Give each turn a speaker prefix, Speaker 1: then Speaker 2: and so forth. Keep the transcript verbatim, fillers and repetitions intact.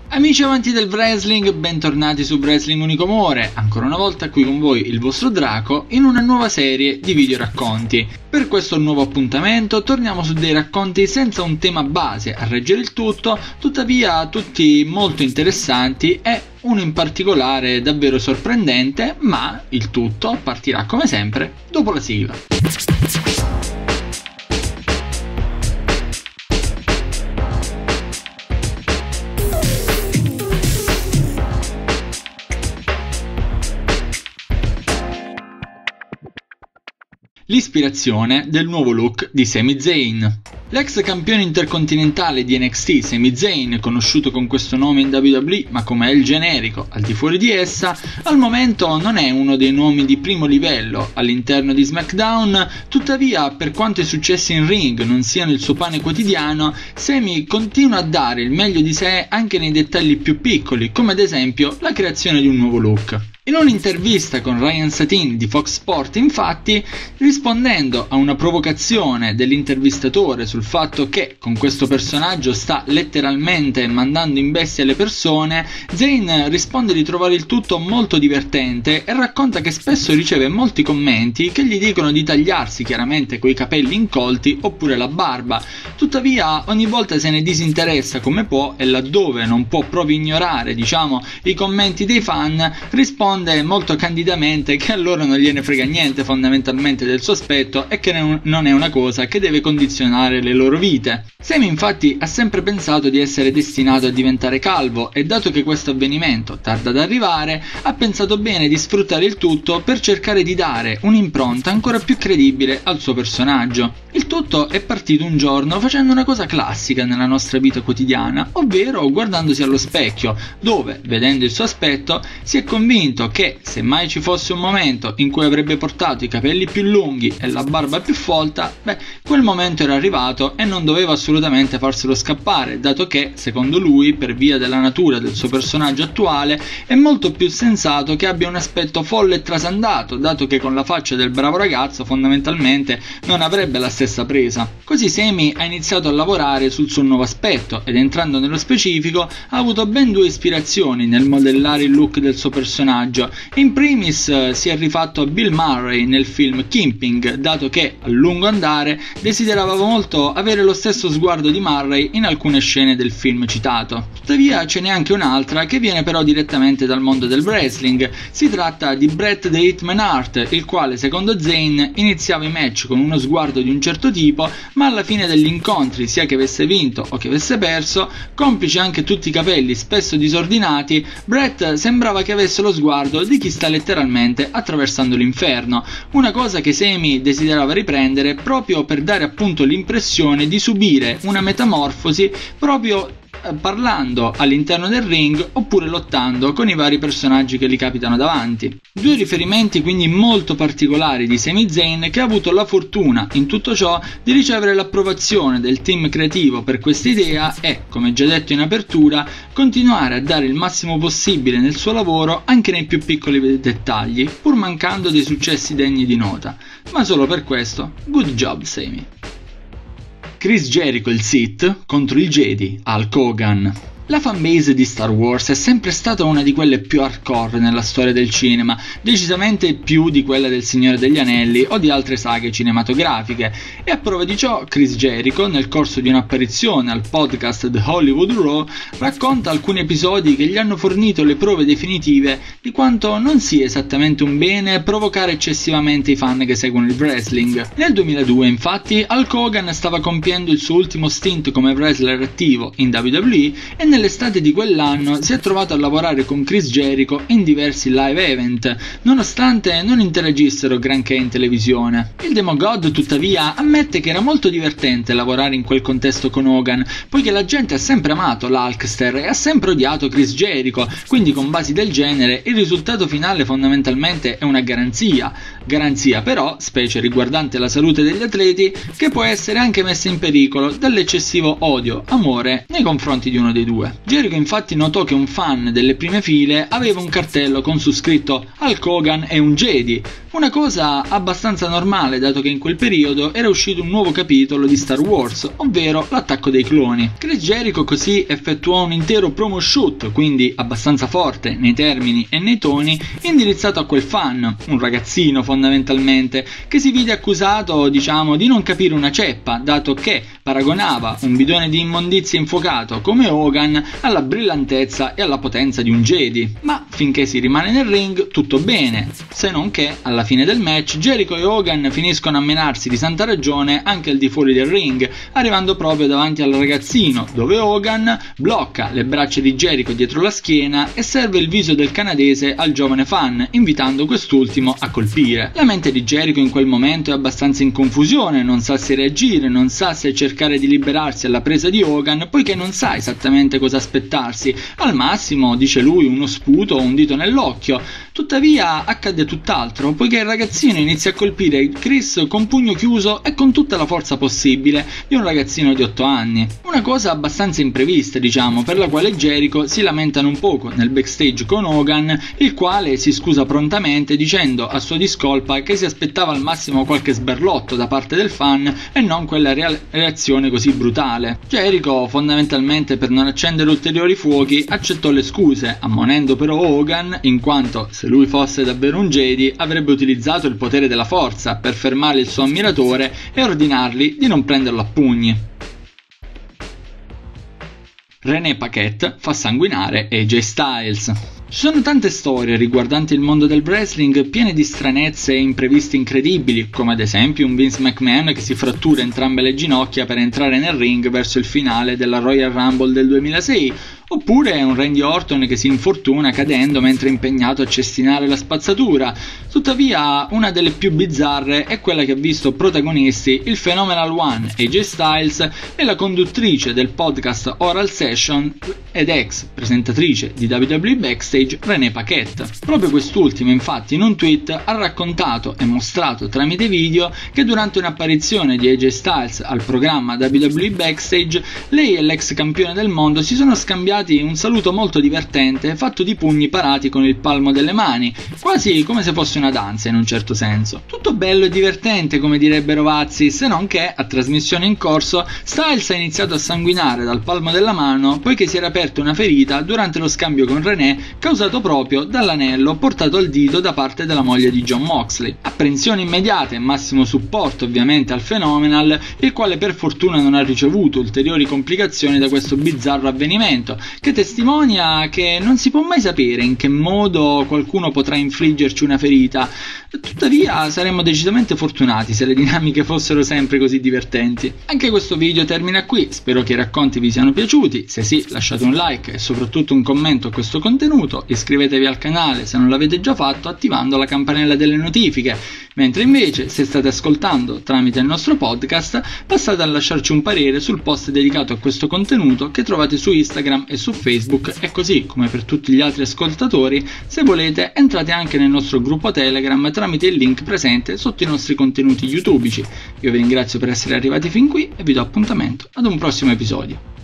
Speaker 1: Amici amanti del wrestling, bentornati su Wrestling Unicomore, ancora una volta qui con voi il vostro Draco in una nuova serie di video racconti. Per questo nuovo appuntamento torniamo su dei racconti senza un tema base a reggere il tutto, tuttavia tutti molto interessanti e uno in particolare davvero sorprendente, ma il tutto partirà come sempre dopo la sigla. L'ispirazione del nuovo look di Sami Zayn. L'ex campione intercontinentale di N X T Sami Zayn, conosciuto con questo nome in W W E ma come è il generico al di fuori di essa, al momento non è uno dei nomi di primo livello all'interno di SmackDown, tuttavia per quanto i successi in ring non siano il suo pane quotidiano, Sami continua a dare il meglio di sé anche nei dettagli più piccoli, come ad esempio la creazione di un nuovo look. In un'intervista con Ryan Satin di Fox Sport, infatti, rispondendo a una provocazione dell'intervistatore sul fatto che con questo personaggio sta letteralmente mandando in bestia le persone, Zayn risponde di trovare il tutto molto divertente e racconta che spesso riceve molti commenti che gli dicono di tagliarsi chiaramente coi capelli incolti oppure la barba, tuttavia ogni volta se ne disinteressa come può e laddove non può proprio ignorare, diciamo, i commenti dei fan, risponde molto candidamente che a loro non gliene frega niente fondamentalmente del suo aspetto e che non è una cosa che deve condizionare le loro vite. Sami infatti ha sempre pensato di essere destinato a diventare calvo e dato che questo avvenimento tarda ad arrivare, ha pensato bene di sfruttare il tutto per cercare di dare un'impronta ancora più credibile al suo personaggio. Il tutto è partito un giorno facendo una cosa classica nella nostra vita quotidiana, ovvero guardandosi allo specchio, dove, vedendo il suo aspetto, si è convinto che se mai ci fosse un momento in cui avrebbe portato i capelli più lunghi e la barba più folta, beh, quel momento era arrivato e non doveva assolutamente farselo scappare, dato che, secondo lui, per via della natura del suo personaggio attuale, è molto più sensato che abbia un aspetto folle e trasandato, dato che con la faccia del bravo ragazzo fondamentalmente non avrebbe la stessa presa. Così Sami ha iniziato a lavorare sul suo nuovo aspetto ed entrando nello specifico ha avuto ben due ispirazioni nel modellare il look del suo personaggio. In primis si è rifatto a Bill Murray nel film Kimping, dato che a lungo andare desiderava molto avere lo stesso sguardo di Murray in alcune scene del film citato. Tuttavia ce n'è anche un'altra che viene però direttamente dal mondo del wrestling. Si tratta di Bret the Hitman Hart, il quale secondo Zayn iniziava i match con uno sguardo di un certo tipo, ma alla fine degli incontri, sia che avesse vinto o che avesse perso, complice anche tutti i capelli spesso disordinati, Bret sembrava che avesse lo sguardo di chi sta letteralmente attraversando l'inferno, una cosa che Sami desiderava riprendere proprio per dare appunto l'impressione di subire una metamorfosi proprio parlando all'interno del ring oppure lottando con i vari personaggi che gli capitano davanti. Due riferimenti quindi molto particolari di Sami Zayn, che ha avuto la fortuna in tutto ciò di ricevere l'approvazione del team creativo per questa idea e, come già detto in apertura, continuare a dare il massimo possibile nel suo lavoro anche nei più piccoli dettagli, pur mancando dei successi degni di nota. Ma solo per questo, good job Sami. Chris Jericho il Sith contro il Jedi, Hulk Hogan. La fanbase di Star Wars è sempre stata una di quelle più hardcore nella storia del cinema, decisamente più di quella del Signore degli Anelli o di altre saghe cinematografiche, e a prova di ciò Chris Jericho, nel corso di un'apparizione al podcast The Hollywood Raw, racconta alcuni episodi che gli hanno fornito le prove definitive di quanto non sia esattamente un bene provocare eccessivamente i fan che seguono il wrestling. Nel duemiladue, infatti, Hulk Hogan stava compiendo il suo ultimo stint come wrestler attivo in W W E e nel Nell'estate di quell'anno si è trovato a lavorare con Chris Jericho in diversi live event, nonostante non interagissero granché in televisione. Il Demogod, tuttavia, ammette che era molto divertente lavorare in quel contesto con Hogan, poiché la gente ha sempre amato l'Hulkster e ha sempre odiato Chris Jericho, quindi con basi del genere il risultato finale fondamentalmente è una garanzia. garanzia però, specie riguardante la salute degli atleti, che può essere anche messa in pericolo dall'eccessivo odio, amore nei confronti di uno dei due. Jericho infatti notò che un fan delle prime file aveva un cartello con su scritto Hulk Hogan è un Jedi, una cosa abbastanza normale dato che in quel periodo era uscito un nuovo capitolo di Star Wars, ovvero l'attacco dei cloni. Chris Jericho così effettuò un intero promo shoot, quindi abbastanza forte nei termini e nei toni, indirizzato a quel fan, un ragazzino fondamentalmente, che si vide accusato, diciamo, di non capire una ceppa, dato che paragonava un bidone di immondizia infuocato come Hogan alla brillantezza e alla potenza di un Jedi. Ma finché si rimane nel ring tutto bene, se non che alla fine del match Jericho e Hogan finiscono a menarsi di santa ragione anche al di fuori del ring, arrivando proprio davanti al ragazzino, dove Hogan blocca le braccia di Jericho dietro la schiena e serve il viso del canadese al giovane fan, invitando quest'ultimo a colpire. La mente di Jericho in quel momento è abbastanza in confusione, non sa se reagire, non sa se cercare di liberarsi alla presa di Hogan, poiché non sa esattamente cosa aspettarsi. Al massimo, dice lui, uno sputo o un dito nell'occhio. Tuttavia accade tutt'altro, poiché il ragazzino inizia a colpire Chris con pugno chiuso e con tutta la forza possibile di un ragazzino di otto anni. Una cosa abbastanza imprevista, diciamo, per la quale Jericho si lamentano un poco nel backstage con Hogan, il quale si scusa prontamente dicendo a sua discolpa che si aspettava al massimo qualche sberlotto da parte del fan e non quella reale reazione così brutale. Jericho, fondamentalmente per non accendere ulteriori fuochi, accettò le scuse, ammonendo però Hogan, in quanto se lui fosse davvero un Jedi avrebbe utilizzato il potere della forza per fermare il suo ammiratore e ordinargli di non prenderlo a pugni. René Paquette fa sanguinare A J Styles. Ci sono tante storie riguardanti il mondo del wrestling piene di stranezze e imprevisti incredibili, come ad esempio un Vince McMahon che si frattura entrambe le ginocchia per entrare nel ring verso il finale della Royal Rumble del duemilasei, oppure un Randy Orton che si infortuna cadendo mentre è impegnato a cestinare la spazzatura. Tuttavia, una delle più bizzarre è quella che ha visto protagonisti il Phenomenal One A J Styles e la conduttrice del podcast Oral Session ed ex presentatrice di W W E Backstage René Paquette. Proprio quest'ultima, infatti, in un tweet ha raccontato e mostrato tramite video che durante un'apparizione di A J Styles al programma W W E Backstage, lei e l'ex campione del mondo si sono scambiati un saluto molto divertente fatto di pugni parati con il palmo delle mani, quasi come se fosse una danza in un certo senso. Tutto bello e divertente, come direbbero Vazzi, se non che a trasmissione in corso Styles ha iniziato a sanguinare dal palmo della mano poiché si era aperta una ferita durante lo scambio con René causato proprio dall'anello portato al dito da parte della moglie di Jon Moxley. Apprensione immediata e massimo supporto ovviamente al Phenomenal, il quale per fortuna non ha ricevuto ulteriori complicazioni da questo bizzarro avvenimento, che testimonia che non si può mai sapere in che modo qualcuno potrà infliggerci una ferita. Tuttavia saremmo decisamente fortunati se le dinamiche fossero sempre così divertenti. Anche questo video termina qui, spero che i racconti vi siano piaciuti. Se sì, lasciate un like e soprattutto un commento a questo contenuto, iscrivetevi al canale se non l'avete già fatto attivando la campanella delle notifiche, mentre invece se state ascoltando tramite il nostro podcast passate a lasciarci un parere sul post dedicato a questo contenuto che trovate su Instagram e su Facebook, e così come per tutti gli altri ascoltatori, se volete entrate anche nel nostro gruppo Telegram tramite il link presente sotto i nostri contenuti youtubici. Io vi ringrazio per essere arrivati fin qui e vi do appuntamento ad un prossimo episodio.